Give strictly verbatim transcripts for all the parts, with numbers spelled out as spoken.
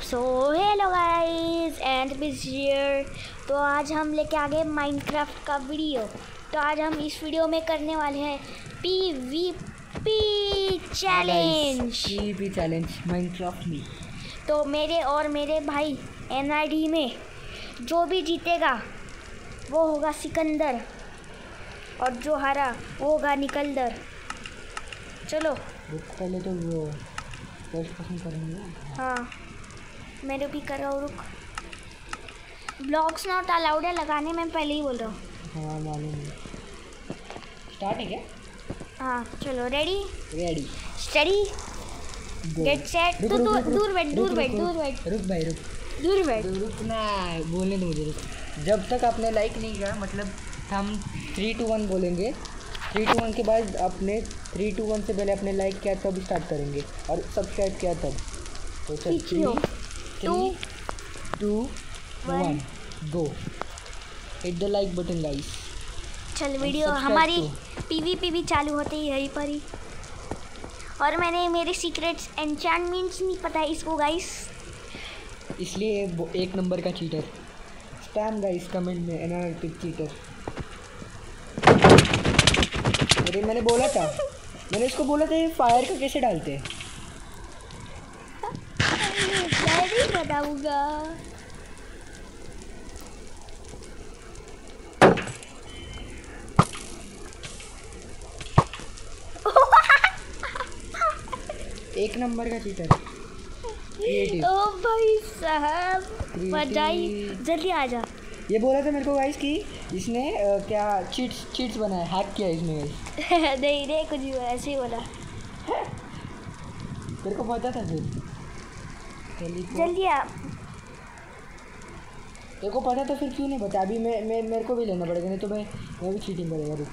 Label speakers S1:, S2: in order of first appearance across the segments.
S1: So hello guys and बिस here. तो आज हम लेके आ गए माइनक्राफ्ट का वीडियो। तो आज हम इस वीडियो में करने वाले हैं PVP challenge.
S2: PVP challenge Minecraft में।
S1: तो मेरे और मेरे भाई एनआईडी में जो भी जीतेगा वो होगा सिकंदर और जो हारा वो होगा निकलदर। चलो
S2: पहले तो वो फर्स्ट पर्सन करेंगे।
S1: हाँ मेरे भी करो। रुक, ब्लॉक्स नॉट अलाउड है लगाने में, पहले ही बोल रहा हूँ।
S2: हाँ मालूम है। स्टार्ट है क्या?
S1: हाँ चलो, ready
S2: ready
S1: steady get set. तो दूर दूर बैठ दूर बैठ दूर बैठ
S2: रुक भाई रुक
S1: दूर बैठ
S2: रुकना बोलने दो मुझे। रुक, जब तक आपने लाइक नहीं किया मतलब हम थ्री टू वन बोलेंगे। थ्री टू वन के बाद अपने थ्री टू वन से पहले अपने लाइक किया तब स्टार्ट करेंगे और सब्सक्राइब किया तब। तो चल three two two one go. Hit the like button guys.
S1: चल वीडियो हमारी पीवीपी भी चालू होते ही यहीं पर ही। और मैंने मेरे सीक्रेट्स एन्चेंटमेंट्स नहीं पता है इसको गाइस,
S2: इसलिए एक नंबर का चीटर। स्पैम गाइस कमेंट में एनालिटिक चीटर। अरे मैंने बोला था मैंने इसको बोला था ये फायर का कैसे डालते हैं।
S1: मैं नहीं बताऊंगा।
S2: एक नंबर का चीटर क्रिएटिव।
S1: ओ भाई साहब बजाई, जल्दी आ जा।
S2: ये बोला था मेरे को गाइस कि इसने आ, क्या चीट्स चीट्स बनाया, हैक किया इसने गाइस।
S1: नहीं नहीं कुछ भी ऐसे ही बोला।
S2: तेरे को पता था फिर
S1: जल्दी आ।
S2: तेरे को पता था फिर क्यों नहीं बता। अभी मैं मैं मेरे को भी लेना पड़ेगा, नहीं तो मैं मैं भी चीटिंग करेगा। रुक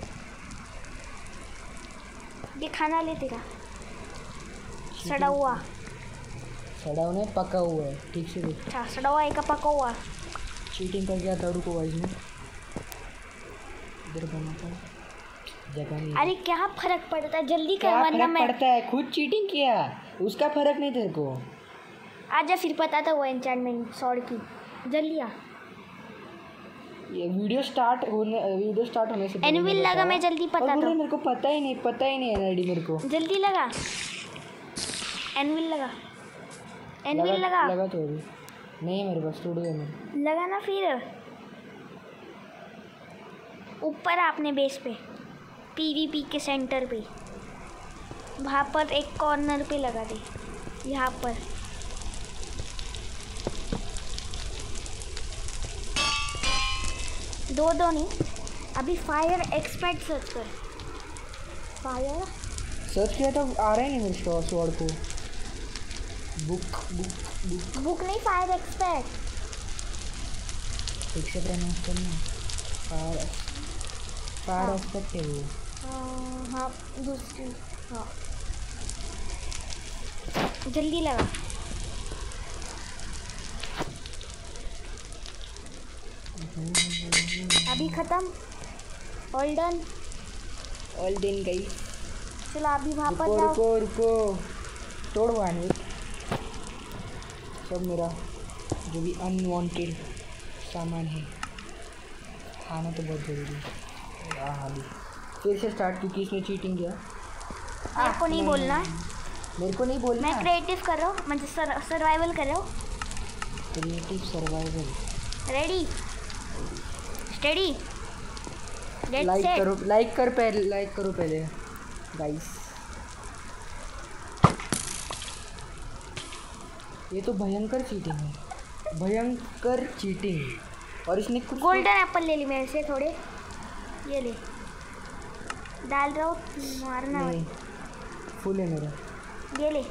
S1: ये खाना ले तेरा सड़ा हुआ।
S2: सड़ा हुआ नहीं पका हुआ है, ठीक से देख।
S1: अच्छा सड़ा हुआ एक पका हुआ।
S2: चीटिंग कर गया था। रुको गाइस में इधर बना था जगह नहीं।
S1: अरे क्या फर्क पड़ता है, जल्दी कर
S2: क्या
S1: वरना
S2: फर्क
S1: मैं
S2: पड़ता है, खुद चीटिंग किया उसका फर्क नहीं तेरे को।
S1: आजा फिर पता था वो एन्चेंटमेंट सॉर्ड की। जल्दी आ।
S2: ये वीडियो स्टार्ट होने वीडियो स्टार्ट होने से
S1: एनविल लगा, मैं जल्दी पता था।
S2: मेरे को पता ही नहीं पता ही नहीं एनआईडी मेरे को।
S1: जल्दी लगा एनविल लगा एनविल लगा, लगा।
S2: लगा तो अभी नहीं मेरे पास थोड़ी है मेरे।
S1: लगा ना फिर ऊपर आपने बेस पे पीवीपी के सेंटर पे वहाँ पर एक कॉर्नर पे लगा दे। यहाँ पर दो दो नहीं, अभी फायर एक्सपर्ट सर्च कर। फायर
S2: सर्च किया तो आ रहा ही नहीं मेरे स्वॉर्ड को। बुक बुक बुक
S1: बुक नहीं, फायर एक्सपर्ट।
S2: ठीक से प्रनाउंस करना। फायर फायर एक्सपर्ट है वो।
S1: हाँ दूसरी। हाँ जल्दी लगा। अभी खत्म। ऑल डन
S2: ऑल डन गई।
S1: चलो अभी वहाँ पर
S2: रुको
S1: जाओ।
S2: रुको रुको तोड़ वाने सब मेरा जो भी अनवांटेड सामान है खाना तो बहुत ज़रूरी है। हाँ हाँ फिर से स्टार्ट क्योंकि इसने चीटिंग किया।
S1: मेरे को नहीं बोलना है,
S2: मेरे को नहीं बोलना।
S1: मैं क्रिएटिव कर रहा हूँ, मतलब सर, सर्वाइवल कर रहा हूँ।
S2: Creative survival.
S1: Ready steady get
S2: like
S1: set.
S2: करो लाइक कर पहले लाइक करो पहले गाइस। ये तो भयंकर चीटिंग है, भयंकर चीटिंग। और इसने कुछ
S1: गोल्डन एप्पल ले ली मेरे से थोड़े, ये ले डाल रहा हूँ, मारना
S2: नहीं फुल है मेरा।
S1: ये ले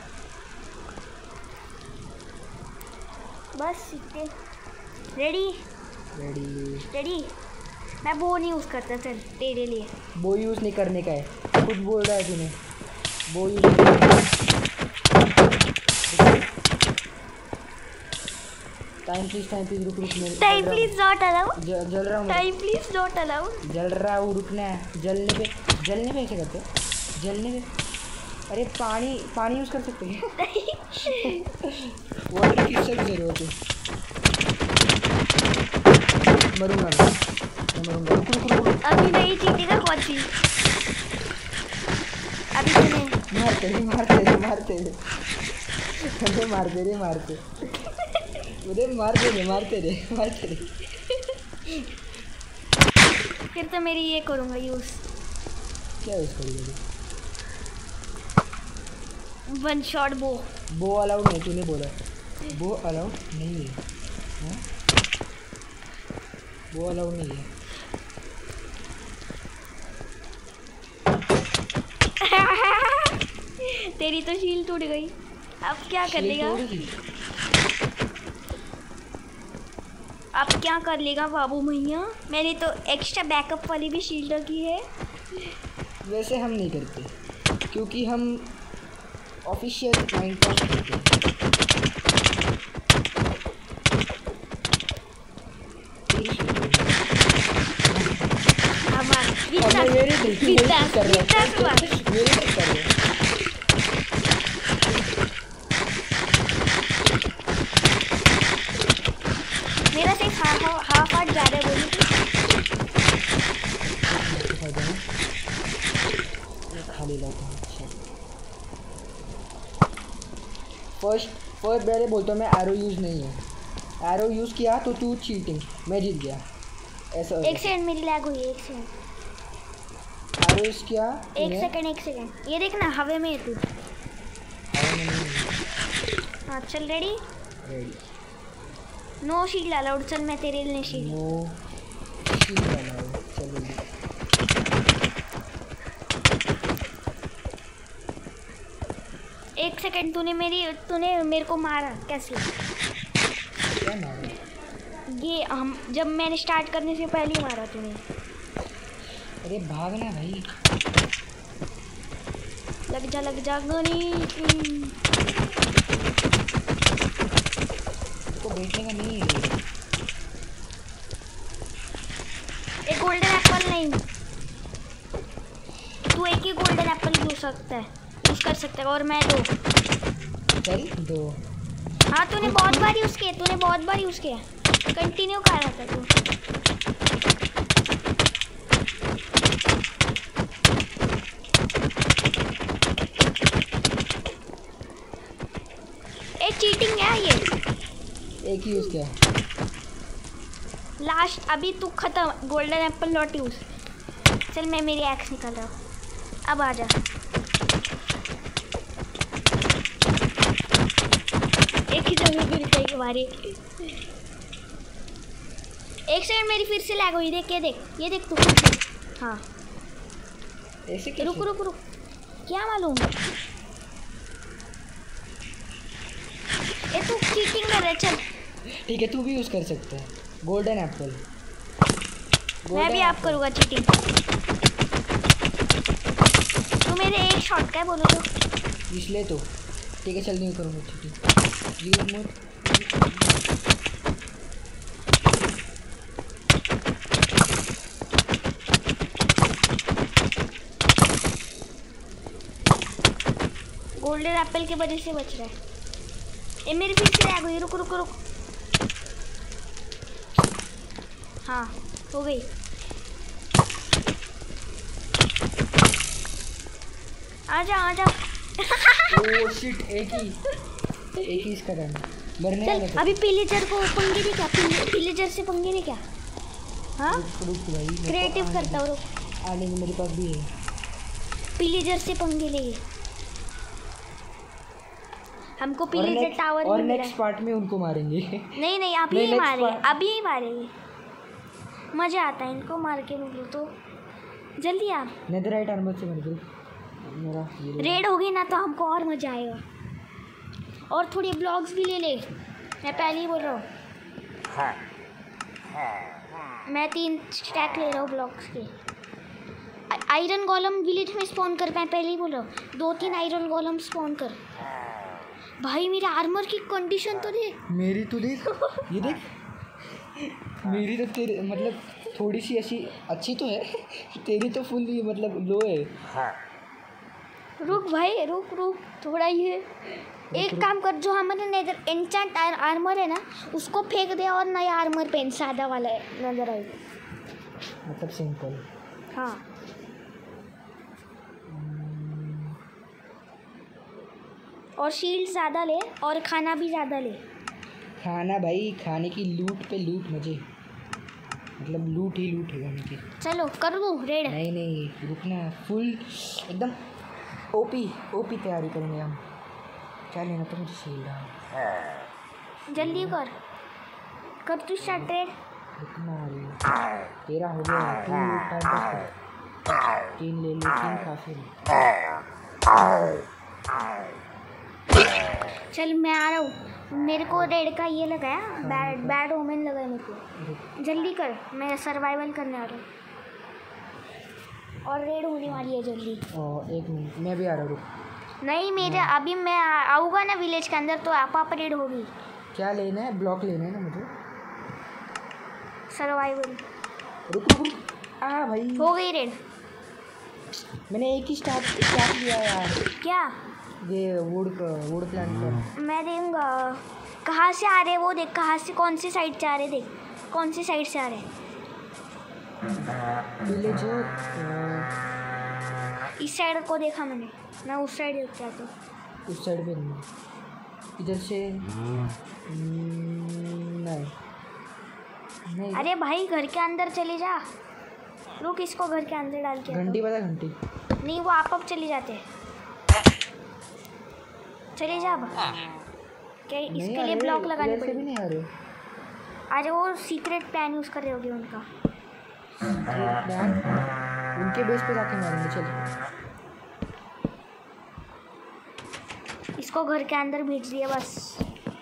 S1: बस सीखते। Ready
S2: ready
S1: ready. मैं वो नहीं यूज़ करता, चल तेरे लिए।
S2: वो यूज़ नहीं करने का है, खुद बोल रहा है तूने वो यूज़ नहीं करने का। टाइम प्लीज टाइम प्लीज रुक रुक मेरे
S1: टाइम प्लीज नॉट अलाउड।
S2: जल रहा हूँ।
S1: Time please not allowed.
S2: जल रहा हूँ, रुकना है। जलने पे जलने पे ऐसे करते जलने पे। अरे पानी पानी यूज़ कर सकते हैं। वाटर किससे भी जरूरत है। मरूंगा मैं मैं मरूंगा। रुक रुक रुक रुक।
S1: अभी नहीं जीतेगा कौची। अभी तूने
S2: मारते रे मारते रे मारते रे अरे मारते रे मारते अरे मारते रे मारते रे मारते रे।
S1: फिर तो मेरी ये करूँगा यूज़।
S2: क्या यूज़ करोगे?
S1: वन शॉट बो।
S2: बो अलाउड नहीं, तूने बोला बो अलाउड नहीं है। हाँ वो अलाउड नहीं है।
S1: तेरी तो शील्ड टूट गई, अब क्या कर लेगा? अब क्या कर लेगा बाबू भैया? मैंने तो एक्स्ट्रा बैकअप वाली भी शील्ड रखी है।
S2: वैसे हम नहीं करते क्योंकि हम ऑफिशियल माइनक्राफ्ट करते हैं। मेरे देखिए कर रहा है मेरे कर रहा है।
S1: मेरा सिर्फ हाफ हार्ट जा रहा है बोली
S2: खाली लगा। फर्स्ट फर्स्ट पहले बोलता हूँ मैं एरो यूज़ नहीं है। एरो यूज़ किया तो तू चीटिंग, मैं जीत गया ऐसा। एक
S1: सेकंड मेरी लैग हुई है, एक सेकंड।
S2: एरो यूज़ किया
S1: एक सेकंड एक सेकंड ये देखना हवे में है तू। हाँ चल ready
S2: ready.
S1: No shield allowed. चल मैं तेरे लिए शील्ड।
S2: No shield allowed. चल
S1: एक सेकंड तूने मेरी तूने मेरे को मारा कैसे?
S2: क्या मारा?
S1: ये हम जब मैंने स्टार्ट करने से पहले ही मारा तूने।
S2: अरे भागना भाई।
S1: लग जा लग जा गनी।
S2: तो बैठने का नहीं है।
S1: एक गोल्डन एप्पल नहीं, तू एक ही गोल्डन एप्पल यूज सकता है यूज कर सकता है और मैं दो।
S2: चल दो।
S1: हाँ तूने बहुत बार यूज किया, तूने बहुत बार यूज किया। कंटिन्यू कर रहा था तू। एक चीटिंग है ये।
S2: एक ही यूज किया
S1: लास्ट। अभी तू खत्म। Golden apple not use. चल मैं मेरी एक्स निकाल रहा हूँ, अब आ जा। एक ही जगह गिर गई हमारी। एक सेकंड मेरी फिर से लैग हुई। देख ये देख ये देख तू। हाँ
S2: ऐसे कैसे?
S1: रुक रुक रुक क्या मालूम ये तू चीटिंग कर रहा है। चल
S2: ठीक है तू भी यूज़ कर सकता है गोल्डन एप्पल।
S1: मैं भी आप करूँगा चीटिंग। तू मेरे एक शॉट का है बोलो तो
S2: इसलिए तो ठीक है चल नहीं करूँगा cheating. Use mode
S1: golden apple की वजह से बच रहा है। ये मेरी फिर से आ गई। रुक रुक रुक। हाँ हो गई। आजा आजा।
S2: ओह शिट एक ही एक ही इसका रन मरने वाला
S1: चल अभी पिलेजर को पंगे नहीं क्या? पिलेजर से पंगे नहीं क्या? हाँ
S2: भाई
S1: क्रिएटिव करता हूँ। रुक
S2: आने में मेरे पास भी है।
S1: पिलेजर से पंगे ले हमको पिलेजर टावर
S2: और नेक्स्ट पार्ट में उनको मारेंगे।
S1: नहीं नहीं अभी ही मारेंगे अभी ही मारेंगे। मज़ा आता है इनको मार के। बोलो तो जल्दी आप
S2: नेदरराइट आर्मर से मार दो। मेरा
S1: रेड होगी ना तो हमको और मज़ा आएगा। और थोड़ी ब्लॉग्स भी ले ले। मैं पहले ही बोल रहा हूँ मैं तीन स्टैक ले रहा हूँ ब्लॉग्स के। आयरन गोलम विलेज में स्पॉन कर। मैं पहले ही बोल रहा हूँ दो तीन आयरन गोलम स्पॉन कर। भाई मेरा आर्मर की कंडीशन तो देख।
S2: मेरी तो देख ये देख मेरी तो तेरे मतलब थोड़ी सी ऐसी अच्छी तो है। तेरी तो फुल मतलब लो है।
S1: रुक भाई रुक रुक थोड़ा ये एक काम कर, जो हमारे नेदर एन्चेंट आर्मर है ना उसको फेंक दे और नया आर्मर पहन, सादा वाला है नजर आए,
S2: मतलब सिंपल।
S1: हाँ और शील्ड ज़्यादा ले और खाना भी ज़्यादा ले।
S2: खाना भाई, खाने की लूट पे लूट, मजे, मतलब लूट ही लूट है खाने की।
S1: चलो कर दूँ रेड?
S2: नहीं नहीं रुकना, फुल एकदम ओपी ओपी तैयारी करेंगे हम। क्या लेना तो मुझे शील्ड है,
S1: जल्दी कर कर तू स्टार्ट रेड।
S2: रुकना अरे, तेरा हो गया तू टाइम पास कर। तीन ले लो, तीन काफी है।
S1: चल मैं आ रहा हूँ, मेरे को रेड का ये लगाया, बैड बैड ओमेन लगा है मेरे को। जल्दी कर, मैं सर्वाइवल करने आ रहा हूँ और रेड होने वाली है जल्दी।
S2: और एक मिनट मैं भी आ रहा हूँ, रुक।
S1: नहीं मेरे अभी मैं आऊँगा ना विलेज के अंदर तो आप आप रेड होगी।
S2: क्या लेना है? ब्लॉक लेना है ना मुझे,
S1: सर्वाइवल।
S2: रुक रुक रुक। आ भाई
S1: हो गई रेड।
S2: मैंने एक ही स्टार्ट स्टार्ट लिया यार।
S1: क्या?
S2: ये वुड वुड प्लांट पर।
S1: मैं देखूँगा कहाँ से आ रहे वो, देख कहाँ से, कौन सी साइड से आ रहे, देख कौन सी साइड से आ रहे।
S2: विलेज
S1: इस साइड को देखा मैंने, मैं उस साइड देख जाता हूँ।
S2: उस साइड पे नहीं, इधर से नहीं नहीं।
S1: अरे भाई घर के अंदर चले जा, रुक इसको घर के अंदर डाल के।
S2: घंटी बता, घंटी
S1: नहीं वो आप अब चले जाते हैं, चले जा अब। क्या इसके लिए ब्लॉक लगाने
S2: पड़ेंगे? नहीं आ रहे।
S1: अरे वो सीक्रेट प्लान यूज़ कर रहे होगे उनका।
S2: प्लान उनके बेस पे जाके मारेंगे। चल
S1: इसको घर के अंदर भेज दिया बस।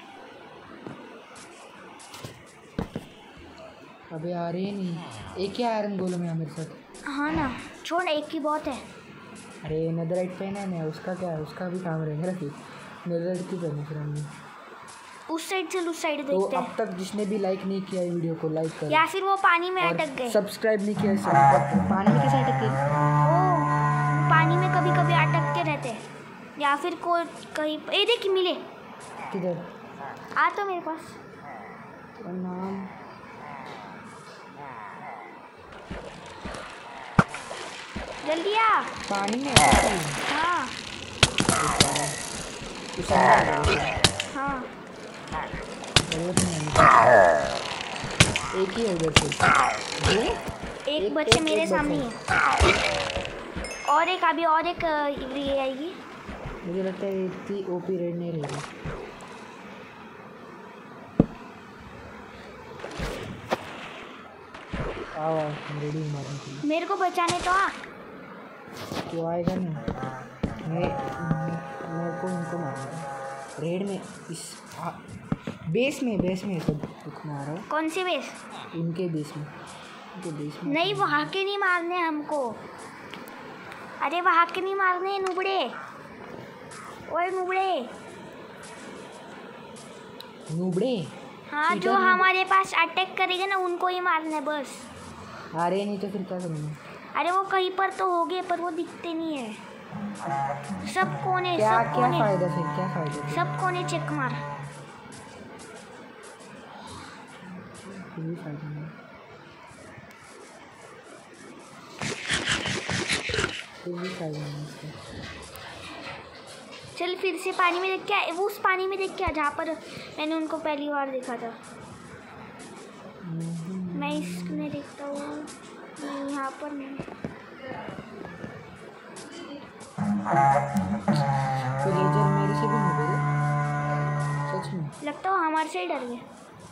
S2: अबे आ रहे नहीं, एक ही आयरन गोलम है मेरे साथ।
S1: हाँ ना छोड़, एक की बहुत है।
S2: अरे नेदरराइट पहना है ना, उसका क्या है, उसका भी काम रहेगा ना। फिर नेदरराइट क्यों पहने फिर हमने?
S1: उस साइड चल, उस साइड
S2: तो
S1: देखते
S2: अब
S1: हैं।
S2: तक जिसने भी लाइक नहीं किया वीडियो को लाइक करो,
S1: या फिर वो पानी में
S2: और
S1: अटक गए।
S2: सब्सक्राइब नहीं किया सब्सक्राइब। पानी में कैसे अटक गए?
S1: ओ पानी में कभी कभी अटकते रहते हैं, या फिर कोई कहीं ए देख मिले।
S2: किधर?
S1: आ तो मेरे पास।
S2: नाम
S1: जल्दी आ।
S2: पानी में।
S1: हाँ हाँ
S2: एक ही है उधर से।
S1: एक
S2: एक-
S1: बच्चे
S2: एक-
S1: मेरे
S2: एक
S1: सामने
S2: बच्चा।
S1: है, और एक अभी और एक अ, ये आएगी।
S2: मुझे लगता है इतनी ओपी रेड नहीं रहेगी। आओ आओ रेडी हूँ मारने के लिए।
S1: मेरे को बचाने तो आ।
S2: तो आएगा नहीं, मैं मेरे को इनको मारना है रेड में। इस आ, बेस में बेस में सब कुछ मार रहा हूँ।
S1: कौन सी बेस?
S2: इनके बेस में, इनके बेस में।
S1: नहीं वहाँ के नहीं मारने हमको, अरे वहाँ के नहीं मारने नुबड़े, ओए नुबड़े।
S2: नूबड़े?
S1: हाँ
S2: चीटर
S1: जो
S2: नूब-
S1: हमारे पास अटैक करेगा ना उनको ही मारना है बस।
S2: आ रहे नहीं तो फिर क्या करेंगे?
S1: अरे वो कहीं पर तो हो गए पर वो दिखते नहीं है। सब कोने
S2: क्या
S1: सब
S2: क्या
S1: कोने
S2: फायदा फिर, क्या फायदा फिर?
S1: सब कोने चेक मार।
S2: कोई भी फायदा नहीं, कोई भी फायदा नहीं इसका।
S1: चल फिर से पानी में देख क्या, वो उस पानी में देख क्या जहाँ पर मैंने उनको पहली बार देखा था। मैं इसमें देखता हूँ, नहीं, यहाँ पर नहीं।
S2: तो लेजर मेरे से भी नहीं गए सच में।
S1: लगता हो हमारे से ही डर गए।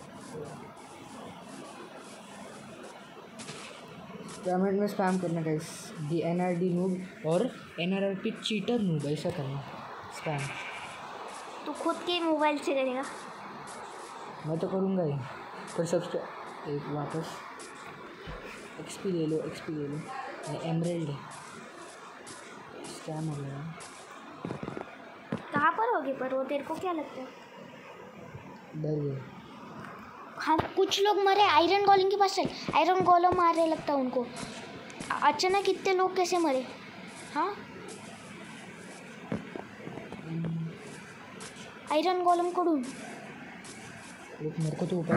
S2: कमेंट में स्पैम करना guys, D N R D noob और N R R P cheater noob, ऐसा करना स्पैम।
S1: तू खुद के मोबाइल से करेगा?
S2: मैं तो करूँगा ही, पर सब्सक्राइब। एक वापस एक्सपी ले लो, एक्सपी ले लो। एमरेल्ड है, स्कैम हो गया।
S1: कहाँ पर होगी पर वो, तेरे को क्या लगता है?
S2: डर गए।
S1: हाँ कुछ लोग मरे आयरन गोलम के पास, आयरन गोलम मार रहे लगता है उनको। अचानक कितने लोग कैसे मरे? हाँ आयरन गोलम को ढूंढ।
S2: रुक, मेरे को तो ऊपर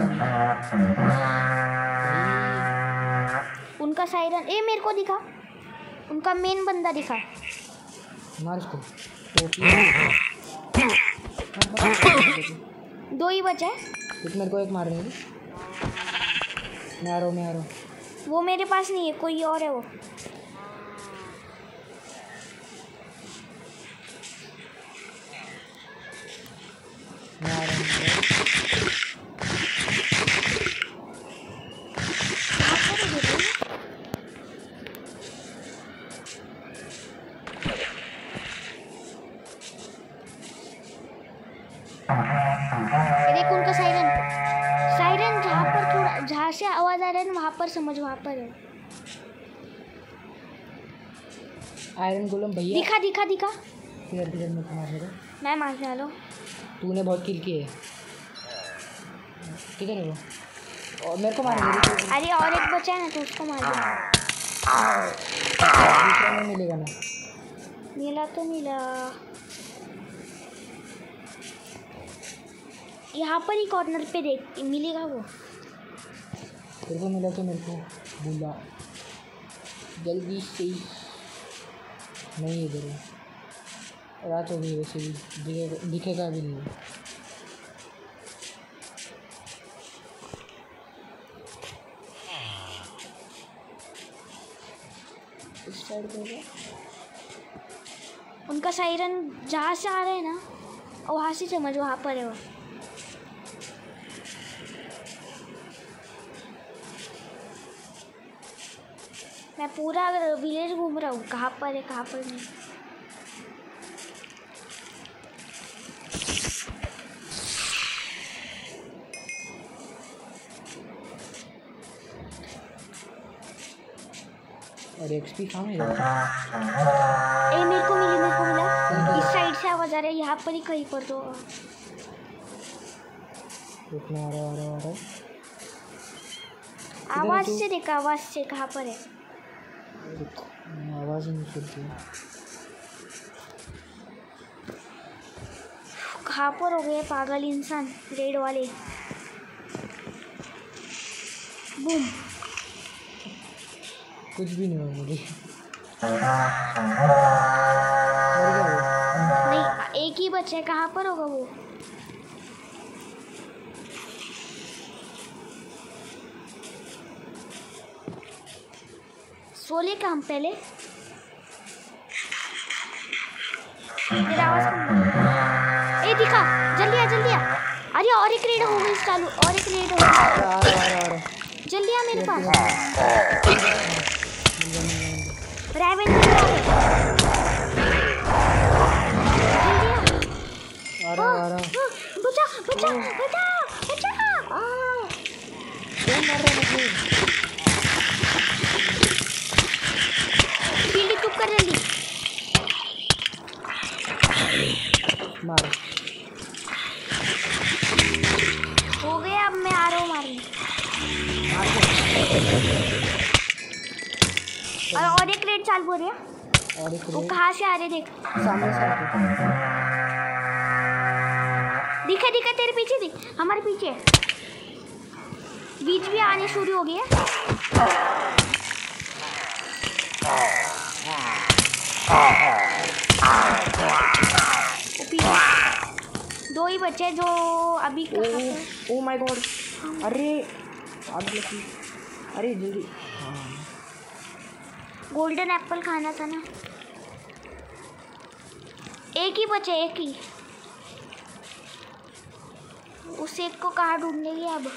S1: उनका सायरन ए मेरे को दिखा, उनका मेन बंदा दिखा।
S2: मार उसको।
S1: दो ही बचे।
S2: एक मेरे को एक मारने दे। मैं आ रहा हूँ, मैं आ रहा हूँ।
S1: वो मेरे पास नहीं है, कोई और है वो।
S2: मैं आ रहा हूँ।
S1: देख उनका सायरन, सायरन जहाँ पर थोड़ा जहाँ से आवाज आ रहा है ना वहाँ पर समझ, वहाँ पर है।
S2: आयरन गोलम भैया
S1: दिखा दिखा दिखा।
S2: किधर किधर मेरे को मारने दो।
S1: मैं मार डालो।
S2: तूने बहुत किल किए। किधर है वो? और मेरे को मारने दे।
S1: अरे और एक बचा है ना तो उसको मार दो।
S2: दूसरा नहीं मिलेगा ना?
S1: मिला तो मिला। यहाँ पर ही कॉर्नर पे देख मिलेगा वो।
S2: तेरे को मिला तो मेरे को बुला जल्दी से। नहीं इधर है, रात हो गई वैसे भी, दिखेगा दिखेगा भी नहीं। इस साइड पे होगा।
S1: उनका सायरन जहाँ से आ रहा है ना वहाँ से समझ, वहाँ पर है वो। मैं पूरा विलेज घूम रहा हूँ, कहाँ पर है कहाँ पर नहीं।
S2: और एक्सपी कहाँ है?
S1: ए मेरे को मिली, मेरे को मिला। इस साइड से आवाज आ रहा है, यहाँ पर ही कहीं पर तो।
S2: रुकना, आ रहा आ रहा आ रहा।
S1: आवाज से देखा, आवाज से कहाँ पर है?
S2: आवाज नहीं सुनती।
S1: कहाँ पर हो गए पागल इंसान रेड वाले। बूम।
S2: कुछ भी नहीं हुआ मुझे।
S1: नहीं एक ही बच्चा है, कहाँ पर होगा वो? सोले का हम पहले तेरा आवाज कम। ए दिखा, जल्दी आ जल्दी आ। अरे और एक रेड हो गई चालू, और एक रेड हो गई। जल्दी आ मेरे पास। रैवेंजर
S2: आ रहा आ रहा।
S1: बचा बचा बचा बचा।
S2: कौन मार रहा है मुझे?
S1: फील्ड चुप कर जल्दी।
S2: मार।
S1: हो गया, अब मैं आ रहा हूँ मारने। और और एक रेड चालू हो रही है।
S2: और एक
S1: वो कहाँ से आ रहे देख।
S2: सामने से।
S1: दिखा दिखा तेरे पीछे दिख, हमारे पीछे। बीच भी आने शुरू हो गई है। दो ही बच्चे जो अभी।
S2: ओ माय गॉड, अरे आग लगी। अरे जल्दी।
S1: गोल्डन एप्पल खाना था ना। एक ही बचे, एक ही। उस एक को कहाँ ढूंढेंगे अब?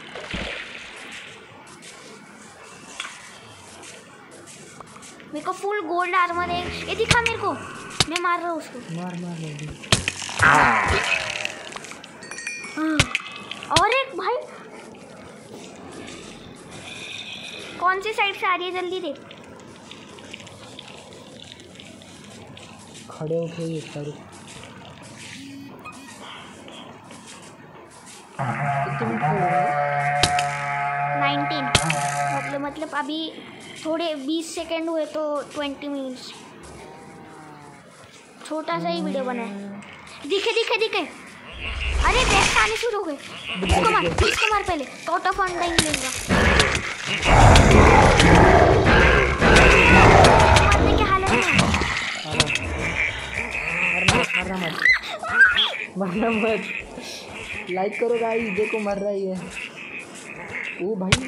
S1: मेरे को फुल गोल्ड आर्मर है। ये दिखा मेरे को, मैं मार रहा हूँ उसको।
S2: मार मार जल्दी।
S1: और एक भाई कौन सी साइड से आ रही है, जल्दी देख।
S2: खड़े होके ही एक तारीख। कितने मिनट हो गए?
S1: नाइनटीन। मतलब मतलब अभी थोड़े बीस सेकंड हुए तो ट्वेंटी मिनट्स। छोटा सा ही वीडियो बना है। दिखे दिखे दिखे आने शुरू हो गए। इसको मार, इसको मार पहले, टोटा फंडाइंग लेगा। मरने की हालत में
S2: मरना मत, मरना मत, लाइक करो गाइस, देखो मर रहा ही है। ओ भाई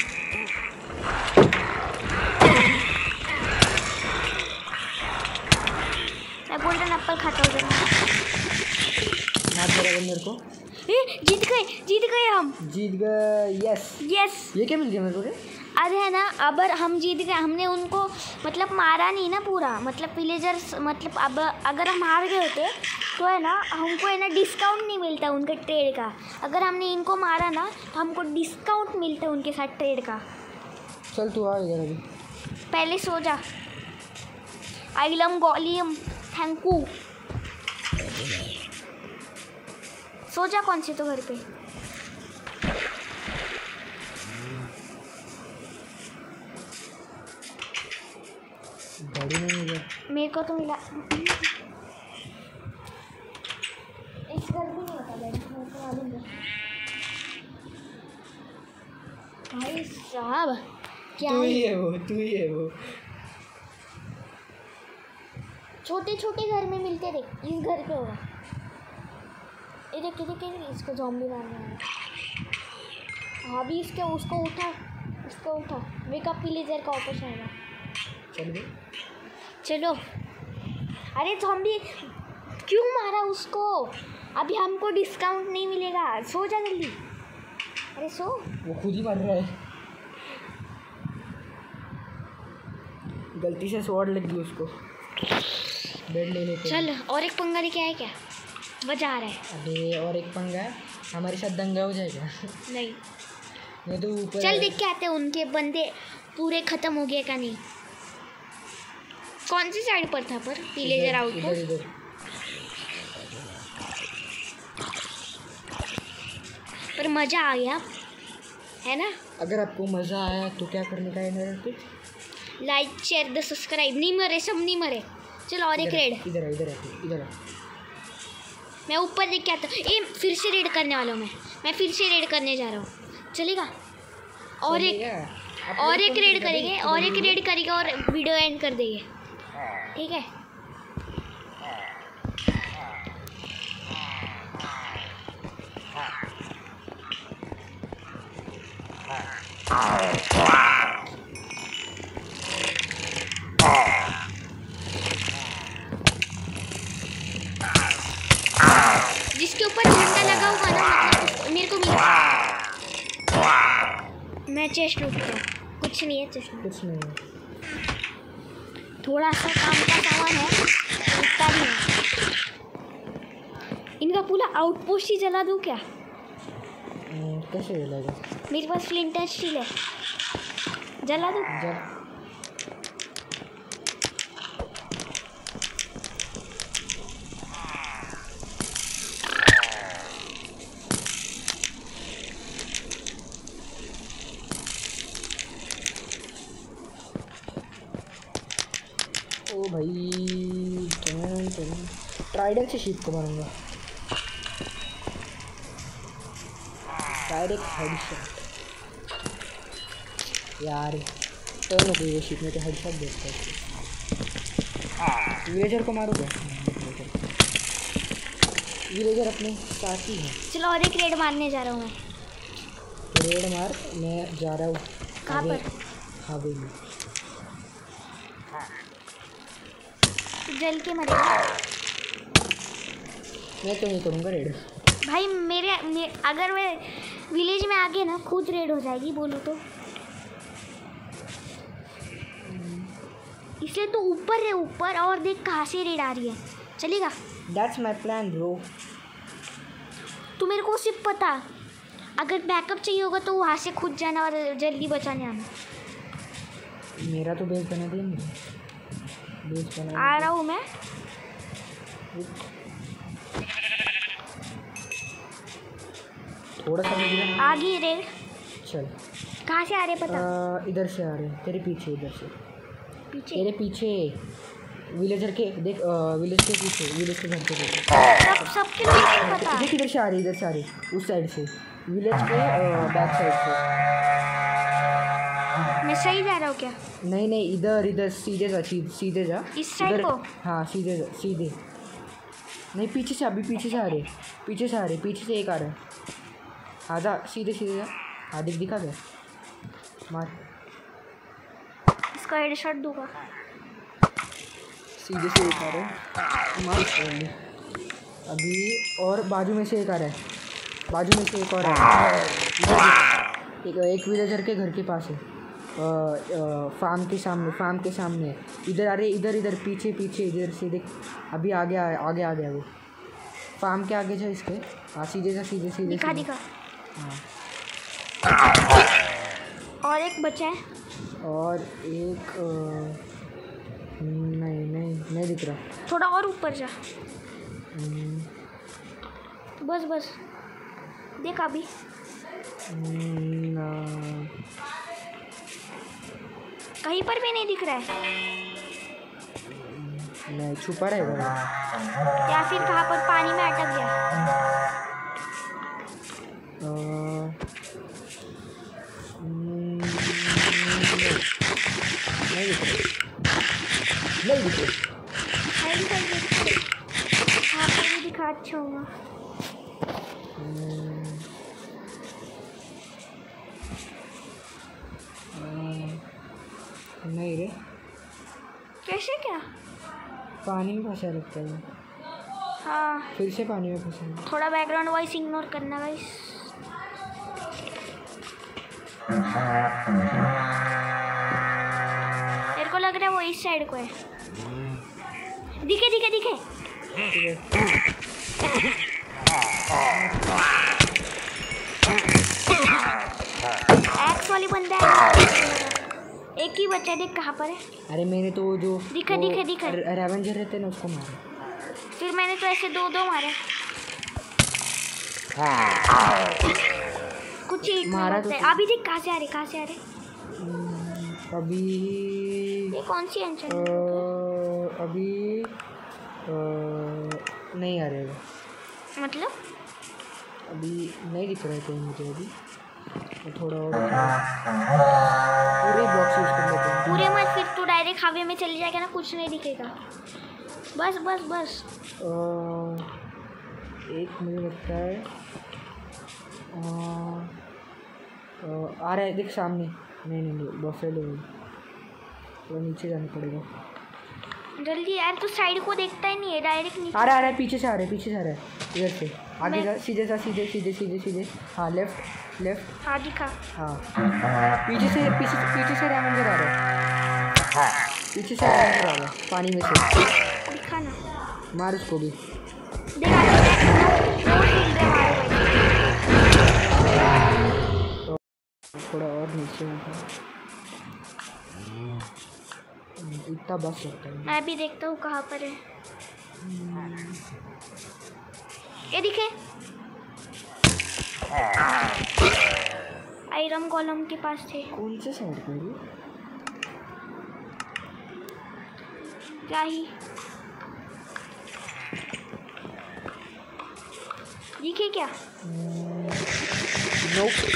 S1: मैं गोल्डन एप्पल खाता हूँ जरा।
S2: मार दे मेरे को।
S1: ए, जीत गए, जीत गए हम,
S2: जीत गए। Yes
S1: yes.
S2: ये क्या मिल गया मेरे को?
S1: अरे है ना, अबर हम जीत गए, हमने उनको मतलब मारा नहीं ना पूरा, मतलब विलेजर्स, मतलब अब अगर हम हार गए होते तो है ना हमको है ना डिस्काउंट नहीं मिलता उनके ट्रेड का। अगर हमने इनको मारा ना तो हमको डिस्काउंट मिलता उनके साथ ट्रेड का।
S2: चल तू आ इधर अभी,
S1: पहले सो जा। आइलम गॉलियम थैंकू, सो जा। कौन से तो घर पे
S2: गाड़ी नहीं मिला
S1: मेरे को तो मिला। इस घर भी नहीं होता मेरे को मालूम है। भाई साहब क्या
S2: तू ही
S1: है?
S2: है वो, तू ही है वो।
S1: छोटे छोटे घर में मिलते थे, इस घर पे होगा। ये देख देख देख, इसको ज़ॉम्बी मारने वाला। हाँ भी इसके, उसको उठा, उसको उठा। वेकअप विलेजर का ऑपरेशन होगा।
S2: चल बे,
S1: चलो। अरे ज़ॉम्बी क्यों मारा उसको? अभी हमको डिस्काउंट नहीं मिलेगा। सो जा जल्दी। अरे सो।
S2: वो खुद ही मर रहा है, गलती से स्वॉर्ड लग गई उसको। बेड ले लेते
S1: चल और एक पंगा लेके आए क्या? मजा आ रहा है।
S2: अबे और एक पंगा, हमारे साथ दंगा हो जाएगा।
S1: नहीं
S2: मैं तो ऊपर
S1: चल देख के आते हैं उनके बंदे पूरे खत्म हो गए का नहीं। कौन सी साइड पर था पर विलेजर आउटपोस्ट?
S2: इधर
S1: पर मज़ा आ गया है ना।
S2: अगर आपको मज़ा आया तो क्या करने का है मेरा कुछ?
S1: Like share the subscribe. नहीं मरे, सब नहीं मरे। चलो और एक रेड।
S2: इधर इधर इधर
S1: मैं ऊपर देख के आता हूँ। ए फिर से रेड करने वाला हूँ मैं मैं फिर से रेड करने जा रहा हूँ। चलेगा? और एक और एक रेड करेंगे, और एक रेड करेंगे और वीडियो एंड कर देंगे, ठीक है? जिसके ऊपर झंडा लगा होगा ना, मतलब मेरे को मिला। मैं चेस्ट लूटता हूँ। कुछ नहीं है चेस्ट में,
S2: कुछ नहीं है,
S1: थोड़ा सा काम का सामान है, उतना भी है। इनका पूरा आउटपोस्ट ही जला दूँ क्या?
S2: कैसे जलाएगा?
S1: मेरे पास फ्लिंट एंड स्टील है, जला दूँ?
S2: जल ओ भाई, ट्राइडेंट से शीट को मारूंगा। डायरेक्ट हेडशॉट यार, टर्न हो गई वो शीट में, तो हेडशॉट देखता है। विलेजर को मारोगे? विलेजर अपने साथ ही है।
S1: चलो और एक रेड मारने जा रहा हूँ मैं।
S2: रेड मार, मैं जा रहा हूँ।
S1: कहाँ पर?
S2: हवेली।
S1: जल के मरेगा।
S2: मैं तो नहीं करूँगा रेड
S1: भाई। मेरे, मेरे अगर मैं विलेज में आगे ना खुद रेड हो जाएगी बोलो तो, इसलिए तो ऊपर है, ऊपर और देख कहाँ से रेड आ रही है। चलेगा?
S2: That's my plan bro.
S1: तो मेरे को सिर्फ पता, अगर बैकअप चाहिए होगा तो वहाँ से खुद जाना और जल्दी बचाने आना।
S2: मेरा तो बेस बना दिया मुझे, बेस बना।
S1: आ रहा हूँ मैं।
S2: थोड़ा सा मुझे
S1: आगे रेड।
S2: चल,
S1: कहाँ से आ रहे पता?
S2: आ, इधर से आ रहे, तेरे पीछे, इधर से
S1: पीछे।
S2: तेरे पीछे। विलेजर के देख, विलेज के पीछे, विलेज के घर के पीछे
S1: सब सबके लोकेशन पता।
S2: देख, इधर से आ रही, इधर से आ रही, उस साइड से, विलेज के बैक साइड से।
S1: मैं सही जा रहा हूँ क्या?
S2: नहीं नहीं, इधर इधर सीधे जा, सीधे सीधे जा
S1: इस साइड
S2: इधर।
S1: को?
S2: हाँ सीधे जा, सीधे नहीं, पीछे से, अभी पीछे से आ रहे, पीछे से आ रहे, पीछे से एक आ रहा है। हाँ जा, सीधे सीधे जा। हाँ दिख, दिखा गया, मार,
S1: इसका हेडशॉट दूंगा।
S2: सीधे से एक आ रहा है, मार इसको। अभी और बाजू में से एक आ रहा है, बाजू में से एक और आ रहा है। एक, एक विलेजर के घर के पास है, फार्म के सामने, फार्म के सामने इधर आ रहे, इधर इधर पीछे पीछे, इधर से देख, अभी आगे आ, आगे आ गया वो, फार्म के आगे जा इसके। हाँ सीधे जा, सीधे सीधे
S1: दिखा
S2: सीधे।
S1: दिखा।
S2: हाँ
S1: और एक बचा है,
S2: और एक आ, नहीं नहीं नहीं दिख रहा।
S1: थोड़ा और ऊपर जा,
S2: हम्म,
S1: बस बस देख अभी।
S2: ना,
S1: कहीं पर भी नहीं दिख रहा है,
S2: नहीं छुपा रहेगा
S1: या फिर कहाँ पर पानी में अटक गया।
S2: आ, नहीं दिख रहा, नहीं दिख रहा।
S1: साइड साइड देख, हाँ पर भी दिखा, अच्छा होगा।
S2: नहीं रे,
S1: कैसे क्या?
S2: पानी में फंसा लगता है।
S1: हाँ
S2: फिर से पानी में फंसा।
S1: थोड़ा बैकग्राउंड वॉइस इग्नोर करना गाइस। मेरे को लग रहा है वो इस साइड को है। दिखे दिखे दिखे। एक्स वाली बंदा है, एक ही बच्चा, देख कहाँ पर है।
S2: अरे मैंने तो वो जो
S1: दिखा दिखा दिखा
S2: रेवेंजर रहते ना, उसको मारा।
S1: फिर मैंने तो ऐसे दो दो मारे, कुछ ही
S2: मारा तो।
S1: अभी देख कहाँ से आ रहे, कहाँ से आ रहे।
S2: अभी
S1: ये कौन सी एंशन?
S2: अभी आ, नहीं आ रहे,
S1: मतलब
S2: अभी नहीं दिख रहा है कोई मुझे। अभी थोड़ा और पूरे बॉक्स यूज कर लेते हैं।
S1: पूरे मत, फिर तो डायरेक्ट हवे में चली जाएगा ना, कुछ नहीं दिखेगा। बस बस बस
S2: आ, एक मुझे लगता है आ, आ, आ रहा है, देख सामने। नहीं नहीं नहीं, बफेलो तो नीचे जाना पड़ेगा
S1: जल्दी यार, तू साइड को देखता ही नहीं है, डायरेक्ट नीचे।
S2: आ रहा है, आ रहा है, पीछे से आ रहा है, पीछे से आ रहा है, इधर से आगे जा, सीधे जा, सीधे सीधे सीधे सीधे। हाँ लेफ्ट लेफ्ट।
S1: हाँ दिखा।
S2: हाँ पीछे से, पीछे से पीछे से रेवेंजर आ रहा है, पीछे से रेवेंजर आ रहा है पानी में से।
S1: दिखा ना,
S2: मार उसको भी।
S1: देखा
S2: थोड़ा और नीचे इतना बस सकता है।
S1: मैं भी देखता हूँ कहाँ पर है। ये दिखे, आयरन कॉलम के पास थे।
S2: कौन से साइड पर?
S1: क्या ही दिखे क्या?
S2: नोप।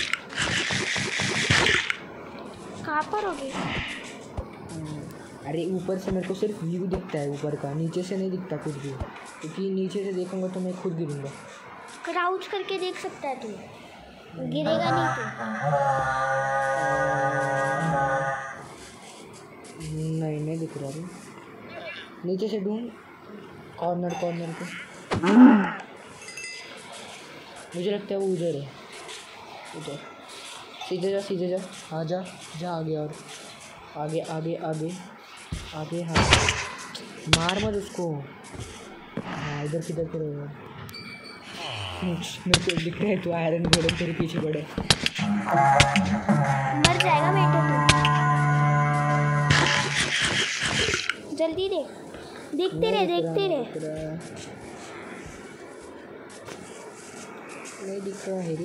S1: कहाँ पर होगी?
S2: अरे ऊपर से मेरे को सिर्फ व्यू दिखता है ऊपर का, नीचे से नहीं दिखता कुछ भी, क्योंकि नीचे से देखूंगा तो मैं खुद गिरूंगा।
S1: क्राउच करके देख सकता है तू, गिरेगा नहीं तू।
S2: नहीं नहीं दिख रहा। नीचे से ढूंढ, कॉर्नर कॉर्नर पे। मुझे लगता है वो उधर है, उधर। सीधे जा, सीधे जा, हाँ जा जा, आगे और आगे आगे आगे आगे। हाँ मार मत उसको। हाँ इधर किधर पे रहेगा? मेरे को दिख रहा है तू आयरन घोड़े तेरे पीछे पड़े।
S1: मर जाएगा बेटा तू, जल्दी देख, देखते रहे देखते रहे।
S2: नहीं दिख रहा है रे।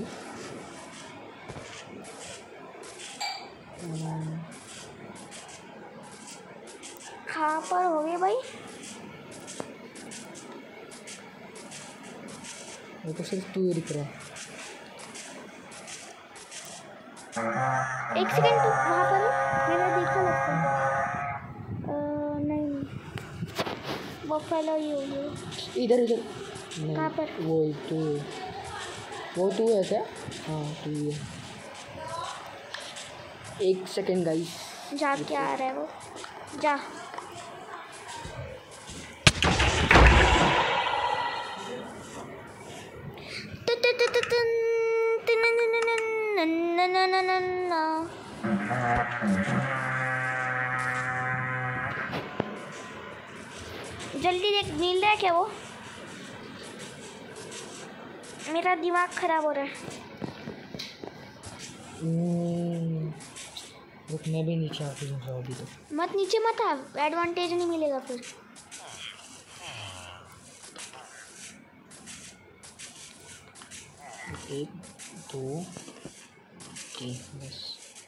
S1: कहाँ पर हो गए भाई?
S2: मेरे को सिर्फ तू ही दिख रहा है।
S1: एक सेकंड, तो वहाँ पर मैंने देखा लगता है। अ, नहीं, वो फैला ही हो गया।
S2: इधर इधर
S1: कहाँ पर?
S2: वो तू वो तू है क्या? हाँ तू ही है। एक सेकंड गाइस।
S1: जा, क्या आ रहा है वो? जा। जल्दी देख, मिल रहा है क्या वो? मेरा दिमाग खराब हो रहा है।
S2: रुक, मैं भी नीचे आके घूम रहा हूँ अभी तो।
S1: मत नीचे मत आ, एडवांटेज नहीं मिलेगा फिर।
S2: एक दो तीन बस।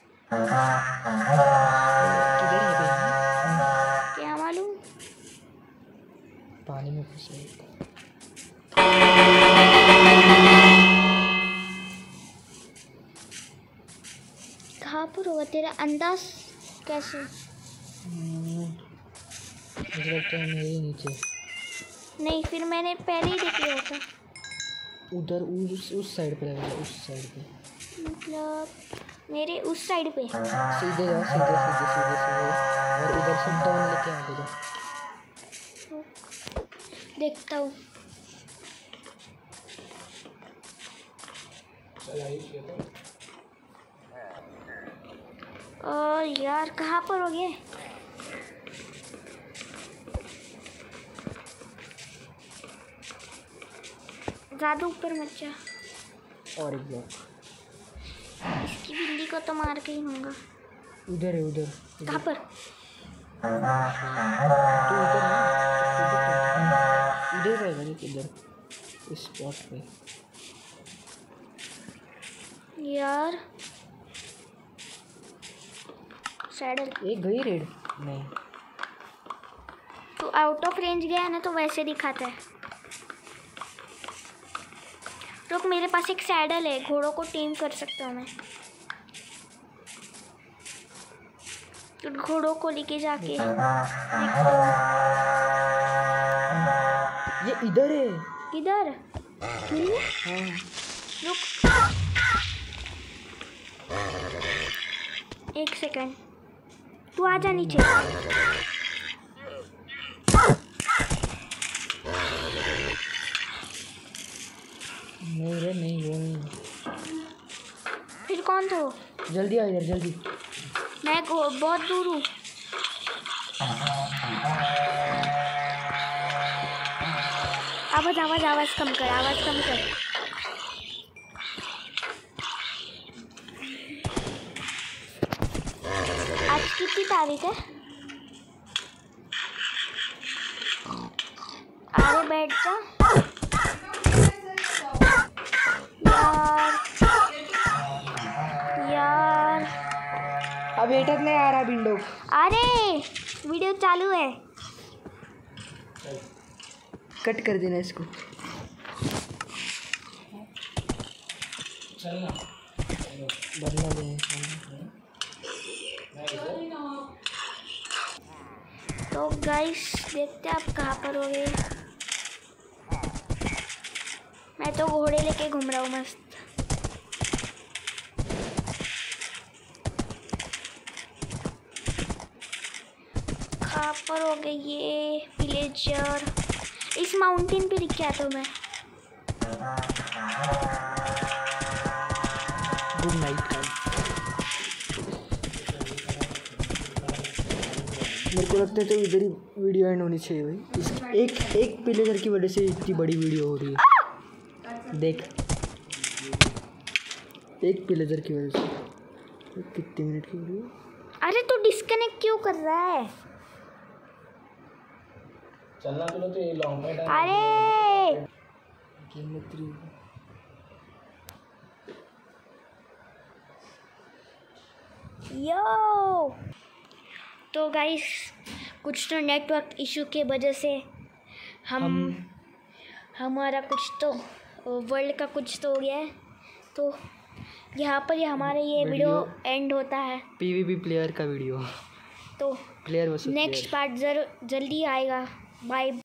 S2: किधर है भाई?
S1: क्या मालूम?
S2: पानी में फंस गया।
S1: कहाँ पर होगा तेरा अंदाज? कैसे?
S2: मुझे लगता है मेरे नीचे।
S1: नहीं, फिर मैंने पहले ही देख लिया था।
S2: उधर उस उस साइड पे लगेगा, उस साइड पे।
S1: मतलब मेरे उस साइड पे?
S2: सीधे जाओ, सीधे सीधे सीधे सीधे सीधे और उधर से डाउन लेके आगे जाओ।
S1: देखता हूँ। और यार कहाँ पर हो गए? ज़्यादा ऊपर मत जा।
S2: और एक ब्लॉक।
S1: इसकी बिल्ली को तो मार के ही होगा।
S2: उधर है, उधर।
S1: कहाँ पर?
S2: तो उधर ना, उधर रहेगा ना, इधर इस स्पॉट पे।
S1: यार सैडल
S2: एक गई रेड नहीं
S1: तो आउट ऑफ रेंज गया ना, तो वैसे दिखाता है। रुक, मेरे पास एक सैडल है, घोड़ों को टीम कर सकता हूँ मैं। तो घोड़ों को लेके जाके
S2: ये इधर है।
S1: इधर मिली?
S2: हाँ
S1: रुक एक सेकंड, तू आ जा नीचे।
S2: नहीं रे, नहीं वो नहीं।
S1: फिर कौन था वो?
S2: जल्दी आ इधर, जल्दी।
S1: मैं बहुत दूर हूँ। आवाज आवाज आवाज कम कर, आवाज कम कर। आज कितनी तारीख है? अरे बैठ जा यार। यार
S2: अब एटक नहीं आ रहा विंडो।
S1: अरे वीडियो चालू है।
S2: कट कर देना इसको। बदला दे।
S1: तो गाइस देखते हैं आप कहाँ पर हो गए। मैं तो घोड़े लेके घूम रहा हूँ मस्त। कहाँ पर हो गए ये विलेजर? इस माउंटेन पे दिख गया तो मैं।
S2: Good night guys. मेरे को लगता है तो इधर ही वीडियो एंड होनी चाहिए भाई। इस एक एक विलेजर की वजह से इतनी बड़ी वीडियो हो रही है। देख, एक विलेजर की वजह से कितने मिनट की वीडियो।
S1: अरे तू डिस्कनेक्ट क्यों कर रहा है?
S2: चलना चलो तो ये लॉन्ग टाइम।
S1: अरे
S2: कीमत
S1: यो तो गाइस कुछ तो नेटवर्क इशू के वजह से हम,
S2: हम
S1: हमारा कुछ तो वर्ल्ड का कुछ तो हो गया है, तो यहाँ पर ये हमारा ये वीडियो एंड होता है।
S2: पीवीपी प्लेयर का वीडियो,
S1: तो
S2: प्लेयर वर्सेस
S1: नेक्स्ट पार्ट जर जल्दी आएगा। बाय।